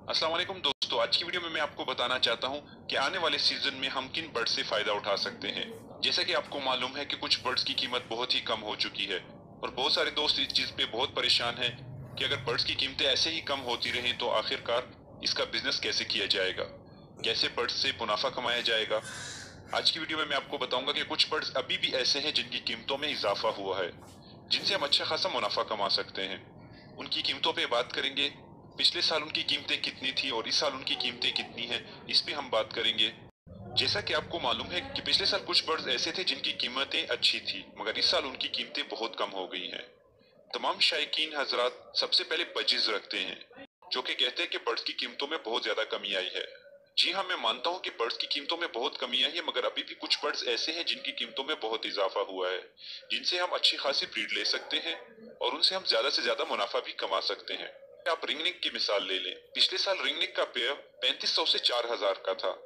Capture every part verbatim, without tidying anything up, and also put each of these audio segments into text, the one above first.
अस्सलाम वालेकुम दोस्तों, आज की वीडियो में मैं आपको बताना चाहता हूं कि आने वाले सीजन में हम किन बर्ड्स से फायदा उठा सकते हैं। जैसा कि आपको मालूम है कि कुछ बर्ड्स की कीमत बहुत ही कम हो चुकी है और बहुत सारे दोस्त इस चीज पे बहुत परेशान हैं कि अगर बर्ड्स की कीमतें ऐसे ही कम होती रहें तो आखिरकार इसका बिजनेस कैसे किया जाएगा, कैसे बर्ड्स से मुनाफा कमाया जाएगा। आज की वीडियो में मैं आपको बताऊंगा कि कुछ बर्ड्स अभी भी ऐसे हैं जिनकी कीमतों में इजाफा हुआ है, जिनसे हम अच्छा खासा मुनाफा कमा सकते हैं। उनकी कीमतों पे बात करेंगे, पिछले साल उनकी कीमतें कितनी थी और इस साल उनकी कीमतें कितनी हैं, इस पे हम बात करेंगे। जैसा कि आपको मालूम है कि पिछले साल कुछ बर्ड्स ऐसे थे जिनकी कीमतें अच्छी थी, मगर इस साल उनकी कीमतें बहुत कम हो गई हैं। तमाम शायकीन हजरात सबसे पहले बजीज रखते हैं, जो कि कहते हैं कि बर्ड्स की कीमतों में बहुत ज्यादा कमी आई है। जी हाँ, मैं मानता हूँ कि बर्ड्स की कीमतों में बहुत कमी आई है, मगर अभी भी कुछ बर्ड्स ऐसे हैं जिनकी कीमतों में बहुत इजाफा हुआ है, जिनसे हम अच्छी खासी ब्रीड ले सकते हैं और उनसे हम ज्यादा से ज्यादा मुनाफा भी कमा सकते हैं। आप रिंगनिक की मिसाल ले लें। पिछले साल रिंगनिक का पेयर पैंतीस सौ से चार हजार का था,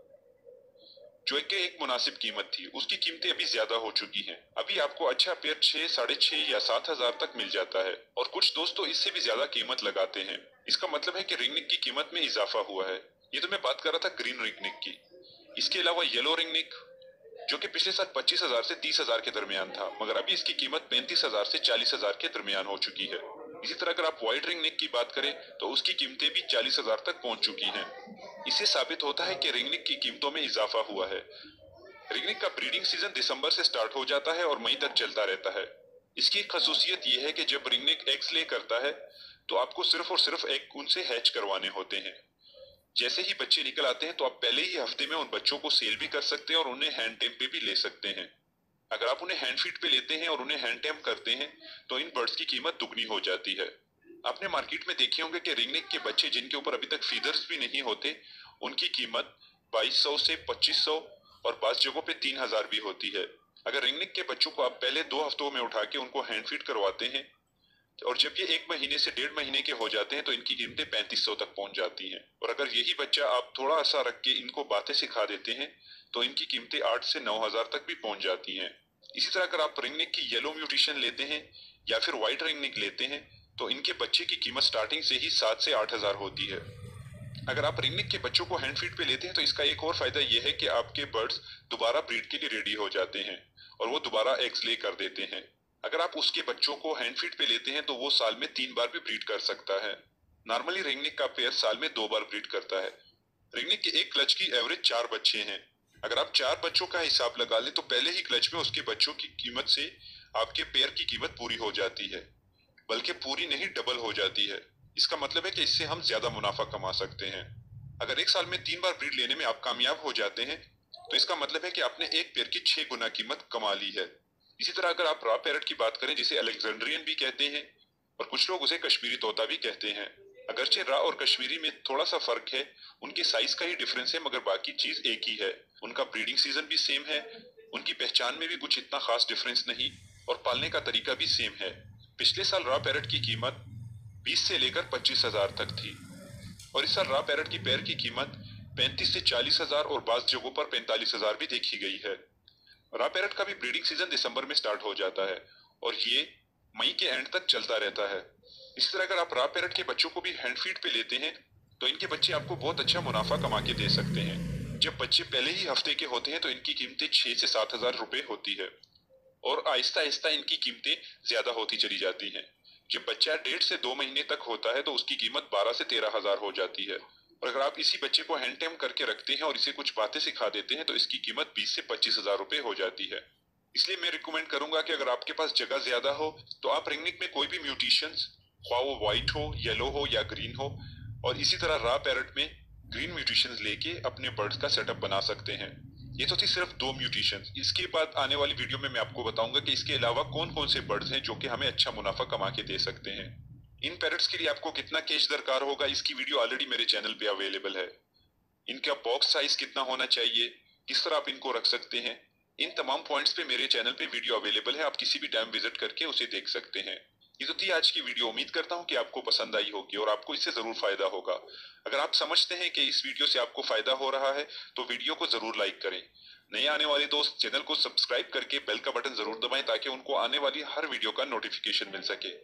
जो एक एक मुनासिब कीमत थी। उसकी कीमतें अभी ज्यादा हो चुकी हैं। अभी आपको अच्छा पेयर छह साढ़े छह या सात हजार तक मिल जाता है और कुछ दोस्त तो इससे भी ज्यादा कीमत लगाते हैं। इसका मतलब है कि रिंगनिक की कीमत में इजाफा हुआ है। ये तो मैं बात कर रहा था ग्रीन रिंगनिक की। इसके अलावा येलो रिंगनिक, जो कि पिछले साल पच्चीस हजार से तीस हजार के दरमियान था, मगर अभी इसकी कीमत पैंतीस हजार से चालीस हजार के दरमियान हो चुकी है। इसी तरह अगर आप व्हाइट रिंग नेक की बात करें तो उसकी कीमतें भी चालीस हजार तक पहुंच चुकी हैं। इससे साबित होता है कि रिंगनिक की कीमतों में इजाफा हुआ है। रिंगनिक का ब्रीडिंग सीजन दिसंबर से स्टार्ट हो जाता है और मई तक चलता रहता है। इसकी एक खसूसियत यह है कि जब रिंगनिक एग्स ले करता है तो आपको सिर्फ और सिर्फ एग उनसे हैच करवाने होते हैं। जैसे ही बच्चे निकल आते हैं तो आप पहले ही हफ्ते में उन बच्चों को सेल भी कर सकते हैं और उन्हें हैंड टेम पे भी ले सकते हैं। अगर आप उन्हें हैंड फीड पे लेते हैं और उन्हें हैंड टेम करते हैं तो इन बर्ड्स की कीमत दुगनी हो जाती है। आपने मार्केट में देखे होंगे कि रिंगनिक के बच्चे जिनके ऊपर अभी तक फीदर्स भी नहीं होते, उनकी कीमत बाईस सौ से पच्चीस सौ और बास जगहों पे तीन हजार भी होती है। अगर रिंगनिक के बच्चों को आप पहले दो हफ्तों में उठा के उनको हैंड फीड करवाते हैं और जब ये एक महीने से डेढ़ महीने के हो जाते हैं तो इनकी कीमतें पैंतीस सौ तक पहुंच जाती हैं। और अगर यही बच्चा आप थोड़ा सा रख के इनको बातें सिखा देते हैं तो इनकी कीमतें आठ से नौ हजार तक भी पहुंच जाती हैं। इसी तरह अगर आप रिंगनिक की येलो म्यूटेशन लेते हैं या फिर व्हाइट रिंगनिक लेते हैं तो इनके बच्चे की कीमत स्टार्टिंग से ही सात से आठ हजार होती है। अगर आप रिंगनिक के बच्चों को हैंड फीड पे लेते हैं तो इसका एक और फायदा यह है कि आपके बर्ड्स दोबारा ब्रीड के लिए रेडी हो जाते हैं और वो दोबारा एग्स ले कर देते हैं। अगर आप उसके बच्चों को हैंड फीड पे लेते हैं तो वो साल में तीन बार भी ब्रीड कर सकता है। नॉर्मली रिंगनिक का पेयर साल में दो बार ब्रीड करता है। रिंगनिक के एक क्लच की एवरेज चार बच्चे हैं। अगर आप चार बच्चों का हिसाब लगा ले तो पहले ही क्लच में उसके बच्चों की कीमत से आपके पेयर की कीमत पूरी हो जाती है, बल्कि पूरी नहीं डबल हो जाती है। इसका मतलब है कि इससे हम ज्यादा मुनाफा कमा सकते हैं। अगर एक साल में तीन बार ब्रीड लेने में आप कामयाब हो जाते हैं तो इसका मतलब है कि आपने एक पेयर की छह गुना कीमत कमा ली है। इसी तरह अगर आप रॉ पैरट की बात करें, जिसे अलेक्जेंड्रियन भी कहते हैं और कुछ लोग उसे कश्मीरी तोता भी कहते हैं। अगरचे रॉ और कश्मीरी में थोड़ा सा फर्क है, उनके साइज का ही डिफरेंस है, मगर बाकी चीज एक ही है। उनका ब्रीडिंग सीजन भी सेम है, उनकी पहचान में भी कुछ इतना खास डिफरेंस नहीं और पालने का तरीका भी सेम है। पिछले साल रॉ पैरट की कीमत बीस से लेकर पच्चीस हजार तक थी और इस साल रॉ पैरट की पैर की कीमत पैंतीस से चालीस हजार और बास जगहों पर पैंतालीस हजार भी देखी गई है। रॉ पैरट का भी ब्रीडिंग सीजन दिसंबर में स्टार्ट हो जाता है और ये मई के एंड तक चलता रहता है। इसी तरह अगर आप रॉ पैरट के बच्चों को भी हैंड फीड पे लेते हैं तो इनके बच्चे आपको बहुत अच्छा मुनाफा कमा के दे सकते हैं। जब बच्चे पहले ही हफ्ते के होते हैं तो इनकी कीमतें छह से सात हजार रुपए होती है और आहिस्ता आहिस्ता इनकी कीमतें ज्यादा होती चली जाती हैं। जब बच्चा डेढ़ से दो महीने तक होता है तो उसकी कीमत बारह से तेरह हजार हो जाती है और अगर आप इसी बच्चे को हैंड टेम करके रखते हैं और इसे कुछ बातें सिखा देते हैं तो इसकी कीमत बीस से पच्चीस हजार रुपए हो जाती है। इसलिए मैं रिकमेंड करूंगा कि अगर आपके पास जगह ज्यादा हो तो आप रिंगनिक में कोई भी म्यूटेशंस, ख्वाह वो व्हाइट हो, येलो हो या ग्रीन हो, और इसी तरह रॉ पैरट में ग्रीन म्यूटेशंस लेके अपने बर्ड्स का सेटअप बना सकते हैं। ये तो थी सिर्फ दो म्यूटेशंस। इसके बाद आने वाली वीडियो में मैं आपको बताऊंगा कि इसके अलावा कौन कौन से बर्ड्स हैं जो कि हमें अच्छा मुनाफा कमा के दे सकते हैं। इन पैरट्स के लिए आपको कितना कैश दरकार होगा, इसकी वीडियो ऑलरेडी मेरे चैनल पे अवेलेबल है। इनका बॉक्स साइज कितना होना चाहिए, किस तरह आप इनको रख सकते हैं, इन तमाम पॉइंट्स पे मेरे चैनल पे वीडियो अवेलेबल है। आप किसी भी टाइम विजिट करके उसे देख सकते हैं। ये तो थी आज की वीडियो। उम्मीद करता हूँ कि आपको पसंद आई होगी और आपको इससे जरूर फायदा होगा। अगर आप समझते हैं कि इस वीडियो से आपको फायदा हो रहा है तो वीडियो को जरूर लाइक करें। नए आने वाले दोस्त चैनल को सब्सक्राइब करके बेल का बटन जरूर दबाएं ताकि उनको आने वाली हर वीडियो का नोटिफिकेशन मिल सके।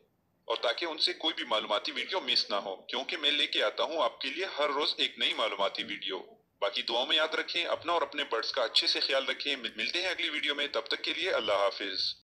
और ताकि उनसे कोई भी मालूमाती वीडियो मिस ना हो, क्योंकि मैं लेके आता हूँ आपके लिए हर रोज एक नई मालूमाती वीडियो। बाकी दुआओं में याद रखें, अपना और अपने बर्ड्स का अच्छे से ख्याल रखें। मिलते हैं अगली वीडियो में, तब तक के लिए अल्लाह हाफिज।